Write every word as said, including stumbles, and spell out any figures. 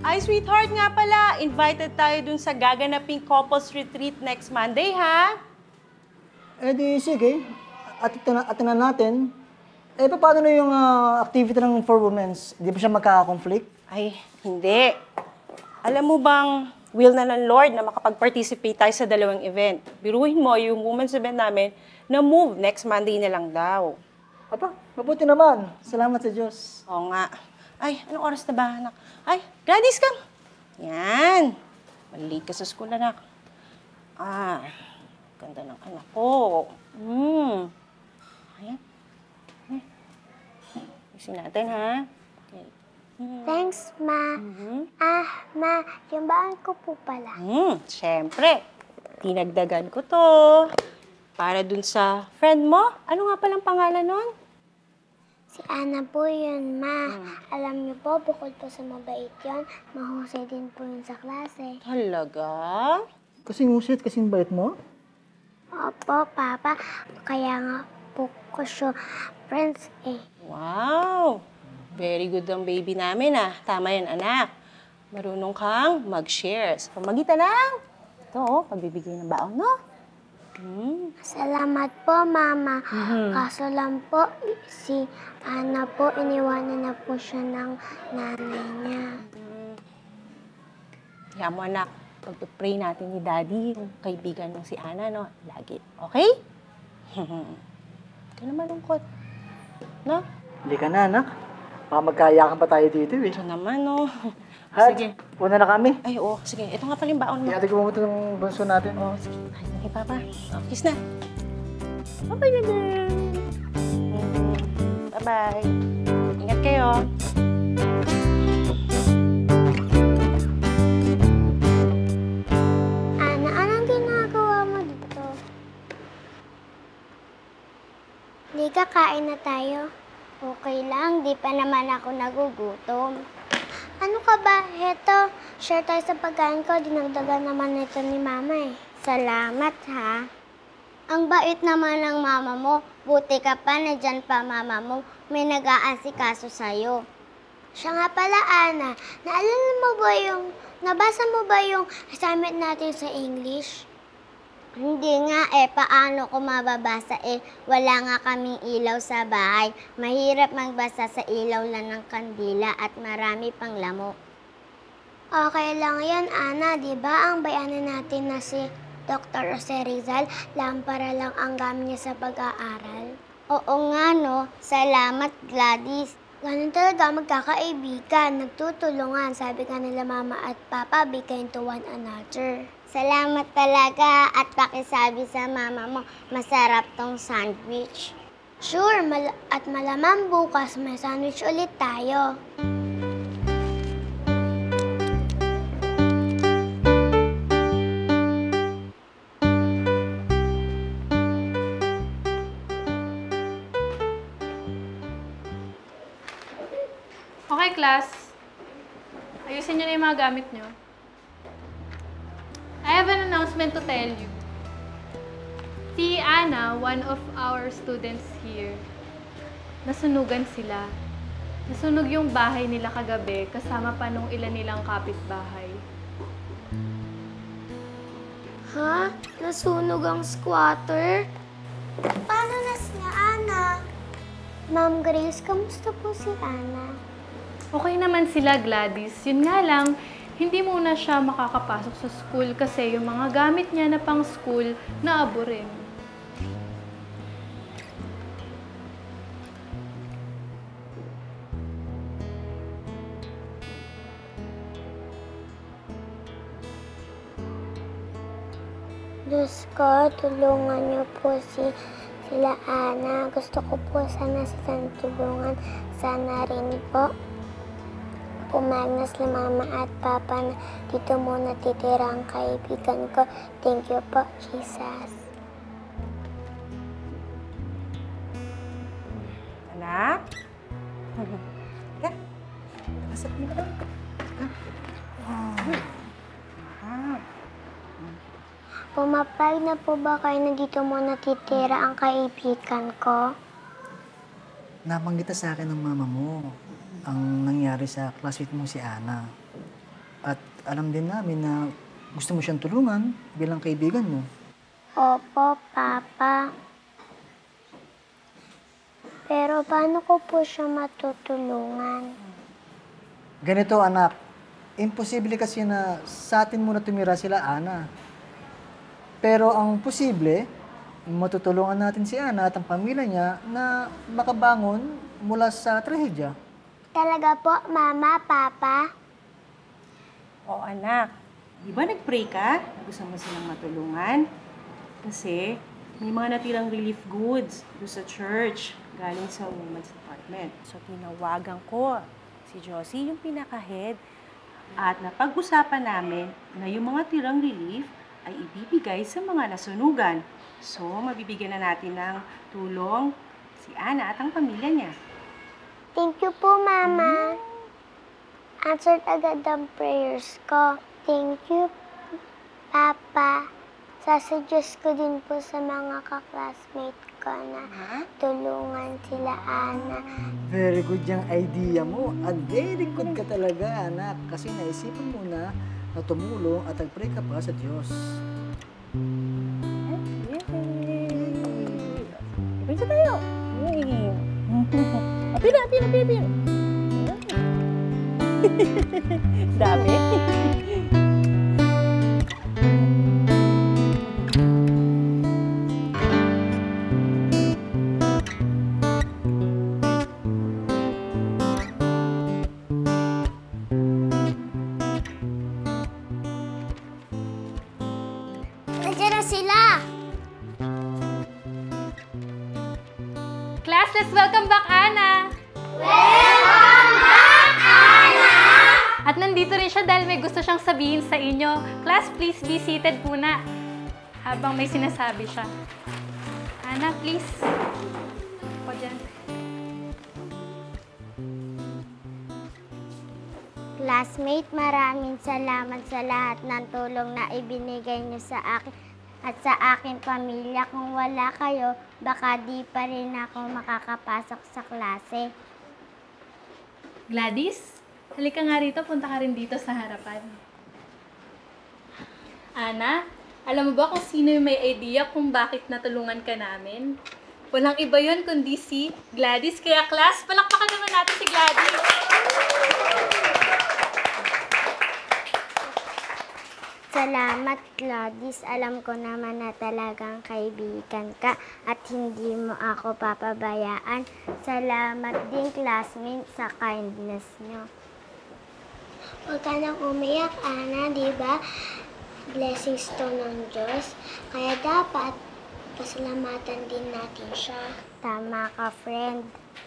Ay, sweetheart nga pala, invited tayo dun sa gaganaping couples retreat next Monday, ha? Eh di, sige. At atinan natin. Eh, paano na yung uh, activity ng for women's? Di ba siya magkaka-conflict? Ay, hindi. Alam mo bang, will na ng Lord na makapag-participate tayo sa dalawang event. Biruhin mo, yung women's event namin, na move next Monday na lang daw. Apa, mabuti naman. Salamat sa Diyos. Oo nga. Ay, anong oras na ba, anak? Ay, Gladys, come. Yan. Malilate ka sa school, anak. Ah, ganda ng anak ko. Hmm. Ayan. Isin natin, ha? Okay. Hmm. Thanks, Ma. Mm-hmm. Ah, Ma, yung baon ko po pala. Hmm, syempre. Tinagdagan ko to. Para dun sa friend mo. Ano nga palang pangalan nun? Si Ana po yun, Ma. Hmm. Alam niyo po, bukod po sa mabait yun, mahusay din po yun sa klase. Talaga? Kasing usit, kasing bait mo? Opo, Papa. Kaya nga po ko siya friends eh. Wow! Very good ang baby namin, ah. Tama yan, anak. Marunong kang mag-share. Sa pamagitan ng, ito, oh, pagbibigay ng baon, no? Hmm. Salamat po, Mama. Mhm. Kaso lang po, si Ana po, iniwanan na po siya ng nanay niya. Kaya mo, anak, pag-pray natin ni Daddy, yung kaibigan mo si Ana, no? Lagi. Okay? Huwag ka na malungkot. No? Hindi ka na, anak. Baka magkayakan pa tayo dito, eh. Ito naman, no? Hat, Sige. una na kami. Ay, oo. Sige, ito nga pala yung baon mo. Ihatid ko mo ito ng bunso natin. Oh, sige. Ay, sige, Papa. Oh, kiss na. Bye-bye, baby. Mm, bye-bye. Ingat kayo. Ana, anong ginagawa mo dito? Di ka kain na tayo? Okay lang, di pa naman ako nagugutom. Ano ka ba? Heto, share tayo sa pagkain ko. Dinagdagan naman ito ni Mama eh. Salamat ha. Ang bait naman ng mama mo. Buti ka pa, nandyan pa mama mo. May nag-aasikaso sa'yo. Siya nga pala, Ana. Naalala mo ba yung, nabasa mo ba yung assignment natin sa English? Hindi nga eh, paano ko mababasa eh? Wala nga kaming ilaw sa bahay. Mahirap magbasa sa ilaw lang ng kandila at marami pang lamok. Okay lang yan, Ana. Di ba ang bayanan natin na si Doctor Jose Rizal, lampara lang ang gamit niya sa pag-aaral? Oo nga, no? Salamat, Gladys. Ganun talaga magkakaibigan, nagtutulungan. Sabi ka nila Mama at Papa, be kind to one another. Salamat talaga at pakisabi sa mama mo, masarap tong sandwich. Sure, mal at malamang bukas may sandwich ulit tayo. Okay, class. Ayusin niyo na yung mga gamit niyo. I have an announcement to tell you. Si Ana, one of our students here, nasunugan sila. Nasunog yung bahay nila kagabi kasama pa nung ilan nilang kapitbahay. Ha? Nasunog ang squatter? Paano na si Ana? Ma'am Grace, kamusta po si Ana? Okay naman sila, Gladys. Yun nga lang, hindi muna siya makakapasok sa school kasi yung mga gamit niya na pang school naabo rin. Diyos ko, tulungan niyo po si sila Ana. Gusto ko po sana silang tulungan. Sana rin po. Pumayag na sila Mama at Papa na dito muna titira ang kaibigan ko. Thank you po, Jesus. Anak? Ka? Pasok mo ka. Ah. Pumapayag na po ba kayo na dito muna titira ang kaibigan ko? Nabanggit na sa akin ng mama mo ang nangyari sa classmate mo si Ana. At alam din namin na gusto mo siyang tulungan bilang kaibigan mo. Opo, Papa. Pero paano ko po siya matutulungan? Ganito, anak. Imposible kasi na sa atin muna tumira sila, Ana. Pero ang posible, matutulungan natin si Ana at ang pamilya niya na makabangon mula sa trahedya. Talaga po, Mama, Papa? O anak, di ba nag-pray ka? Gusto mo silang matulungan? Kasi may mga natirang relief goods doon sa church galing sa women's department. So tinawagan ko si Josie, yung pinaka-head, at napag-usapan namin na yung mga tirang relief ay ibibigay sa mga nasunugan. So mabibigyan na natin ng tulong si Ana at ang pamilya niya. Thank you po, Mama. Answered agad ang prayers ko. Thank you, Papa. Sasuggest ko din po sa mga ka-classmate ko na tulungan sila, Ana. Very good yung idea mo. At very good ka talaga, anak. Kasi naisipan mo na na tumulong at nag-pray ka pa sa Diyos. Yay! Pizza tayo! Yay! Apira, apira, apira, apira! Dami. Nandiyan na sila! Class, let's welcome back Ana! At nandito rin siya dahil may gusto siyang sabihin sa inyo. Class, please be seated muna habang may sinasabi siya. Ana, please. Ako dyan. Classmate, maraming salamat sa lahat ng tulong na ibinigay niyo sa akin at sa aking pamilya. Kung wala kayo, baka di pa rin ako makakapasok sa klase. Gladys, halika nga rito. Punta ka rin dito sa harapan. Ana, alam mo ba kung sino yung may idea kung bakit natulungan ka namin? Walang iba yun kundi si Gladys. Kaya class, palakpakan naman natin si Gladys. Salamat, Gladys. Alam ko naman na talagang kaibigan ka at hindi mo ako papabayaan. Salamat din, classmate, sa kindness niyo. Huwag ka nang umiyak, Ana, di ba? Blessings to ng Diyos. Kaya dapat pasalamatan din natin siya. Tama ka, friend.